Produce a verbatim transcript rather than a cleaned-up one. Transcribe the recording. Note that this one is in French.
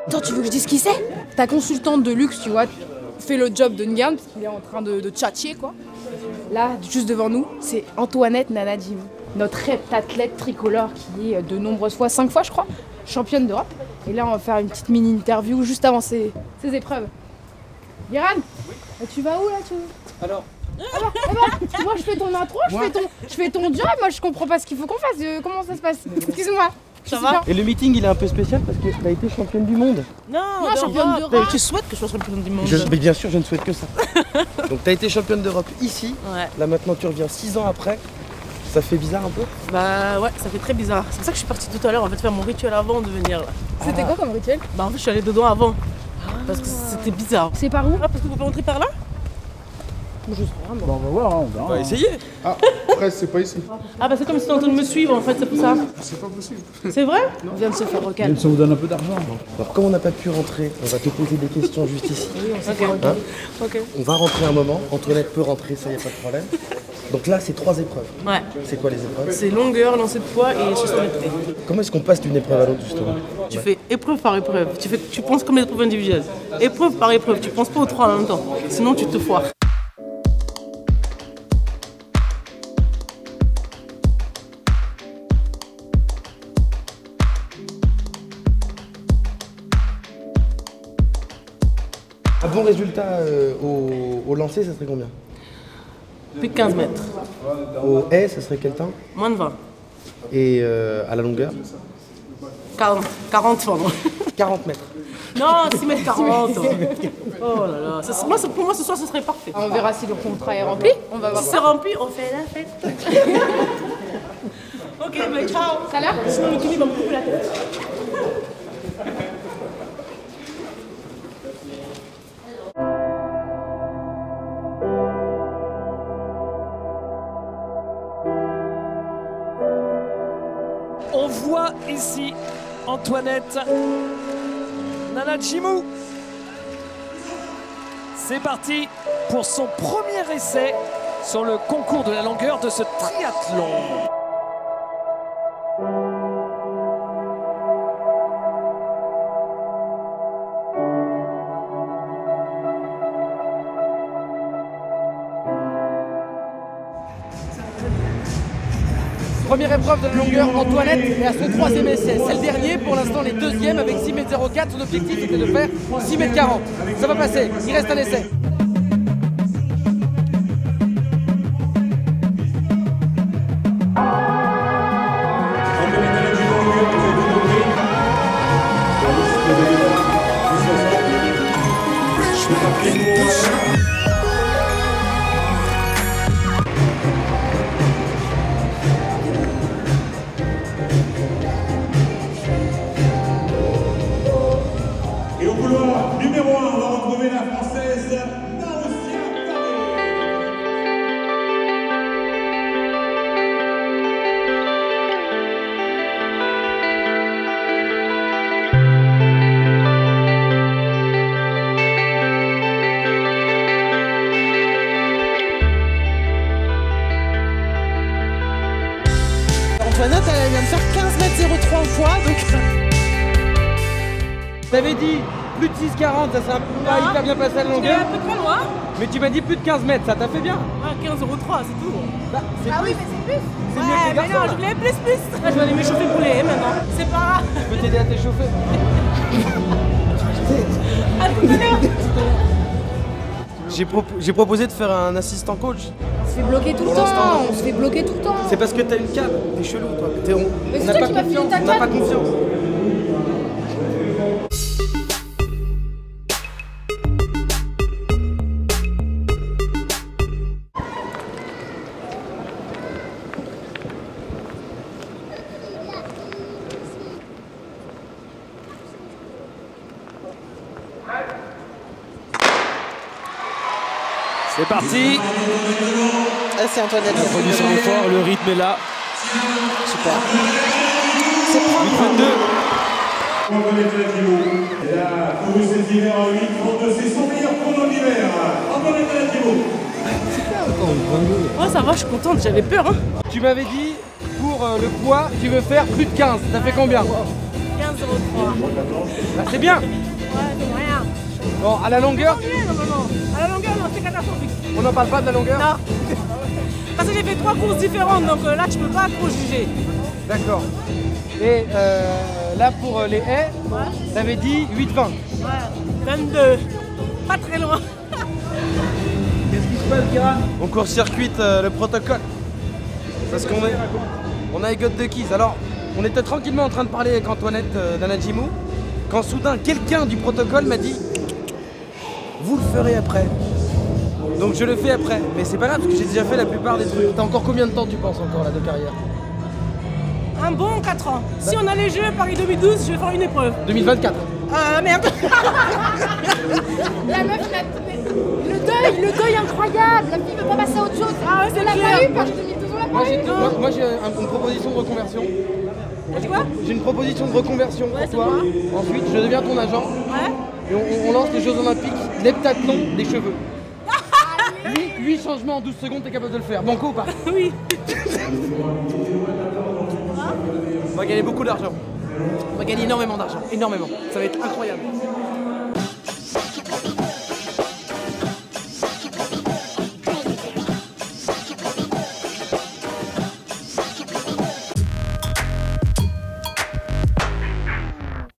Attends, tu veux que je dise qui c'est? Ta consultante de luxe, tu vois, fait le job de Nguyen, parce qu'il est en train de, de tchatcher, quoi. Là, juste devant nous, c'est Antoinette Nanadjim, notre athlète tricolore qui est de nombreuses fois, cinq fois je crois, championne d'Europe. Et là, on va faire une petite mini-interview juste avant ces, ces épreuves. Guéran, oui. Tu vas où là tu... Alors Alors, eh ben, moi je fais ton intro, je fais ton, je fais ton job, moi je comprends pas ce qu'il faut qu'on fasse, euh, comment ça se passe? Excuse-moi. Ça va? Et le meeting il est un peu spécial parce que t'as été championne du monde. Non, non championne d'Europe. Tu souhaites que je sois championne du monde? je, Mais bien sûr, je ne souhaite que ça. Donc t'as été championne d'Europe ici, ouais. Là maintenant tu reviens six ans après. Ça fait bizarre un peu? Bah ouais, ça fait très bizarre. C'est pour ça que je suis partie tout à l'heure en fait faire mon rituel avant de venir là. C'était ah. quoi comme rituel? Bah en fait je suis allée dedans avant. Ah. Parce que c'était bizarre. C'est par où? Ah parce que vous pouvez entrer par là? Je sais pas, bon, on va voir, hein, on verra. On va essayer. Ah, après c'est pas ici. Ah bah c'est comme si t'es en train de me suivre en fait, c'est pour ça. C'est pas possible. C'est vrai? On vient de se faire recal. Ça vous donne un peu d'argent. Alors comme on n'a pas pu rentrer, on va te poser des questions juste ici. Oui, on s'est okay. fait hein okay. On va rentrer un moment, Antoinette peut rentrer, ça y a pas de problème. Donc là c'est trois épreuves. Ouais. C'est quoi les épreuves? C'est longueur, lancer de poids et chasse en épreuve. Comment est-ce qu'on passe d'une épreuve à l'autre justement? Tu ouais. fais épreuve par épreuve, tu, fais, tu penses comme les épreuves individuelles. Épreuve par épreuve, tu penses pas aux trois en même temps, sinon tu te foires. Un bon résultat euh, au, au lancer, ça serait combien? Plus de quinze mètres. Au haie, ça serait quel temps? Moins de vingt. Et euh, à la longueur? quarante, quarante pardon. quarante mètres. Non, six mètres quarante. Oh là là. Ça, moi, pour moi, ce soir, ce serait parfait. On verra si le contrat est rempli. On va voir. Si c'est rempli, on fait la fête. Ok, mais ciao. Ça a l'air? Sinon, le kiwi va me couper la tête. On voit ici Antoinette Nanadjimou. C'est parti pour son premier essai sur le concours de la longueur de ce triathlon. Première épreuve de la longueur, Antoinette est à son troisième essai. C'est le dernier, pour l'instant les deuxièmes avec six mètres zéro quatre. Son objectif était de faire six mètres quarante. Ça va passer, il reste un essai. Numéro un, on va retrouver la Française Naousia Paré. Antoinette, elle vient de faire quinze mètres zéro trois au poids, donc... T'avais dit plus de six quarante, ça serait pas hyper bien passé à la longueur. un peu trop loin. Mais tu m'as dit plus de quinze mètres, ça t'a fait bien. Ah, quinze zéro trois, c'est tout. Bah, ah plus. Oui, mais c'est plus. C'est ouais, mieux que les mais garçons, non, là. je voulais plus, plus. Là, je vais aller m'échauffer pour les haies maintenant. C'est pas grave. Je peux t'aider à t'échauffer. À tout à l'heure. J'ai pro j'ai proposé de faire un assistant coach. On se fait bloquer tout le temps, on se fait bloquer tout le temps. C'est parce que t'as une canne, t'es chelou toi. Es, on mais on n'a pas, pas confiance, on n'a pas confiance. C'est parti. Ah, c'est Antoinette. La production est fort, le rythme est là. Super. C'est huit vingt-deux. Antoinette Nanadjimou. Elle a couru cet hiver en huit trente-deux. C'est son meilleur chrono d'hiver. Antoinette Nanadjimou. Ouais, ça va, je suis contente, j'avais peur. Hein. Tu m'avais dit, pour euh, le poids, tu veux faire plus de quinze. Ça fait combien? quinze zéro trois. Bah, c'est bien. Ouais, c'est rien. Bon, à la longueur, Non, non, non. À la longueur, non, c'est catastrophique. on n'en parle pas de la longueur. Non. Parce que j'ai fait trois courses différentes, donc euh, là, tu peux pas trop juger. D'accord. Et euh, là, pour euh, les haies, Ouais. t'avais dit huit vingt. Ouais, vingt-deux. Pas très loin. On court-circuite euh, le protocole. Parce qu'on est, on a les God de Keys. Alors, on était tranquillement en train de parler avec Antoinette euh, d'Anajimou, quand soudain, quelqu'un du protocole m'a dit « Vous le ferez après ». Donc je le fais après. Mais c'est pas grave, parce que j'ai déjà fait la plupart des trucs. T'as encore combien de temps, tu penses, encore, là, de carrière? Un bon quatre ans. Si on a les Jeux Paris deux mille douze, je vais faire une épreuve. deux mille vingt-quatre. Ah merde. La meuf, il a... le deuil, le deuil incroyable. La fille veut pas passer à autre chose. Ah ouais, c'est on l'a clair. pas eu, parce que deux mille douze, on l'a Moi, pas j'ai eu. moi, moi, j'ai un- une proposition de reconversion. T'as dit quoi? J'ai une proposition de reconversion Ouais, pour c'est toi. quoi? Ensuite, je deviens ton agent. Ouais. Et on, on lance les Jeux Olympiques, l'heptathlon des cheveux. Lui, lui, changement en douze secondes, t'es capable de le faire. Banco ou pas? Oui. On va gagner beaucoup d'argent. On va gagner énormément d'argent. Énormément. Ça va être incroyable.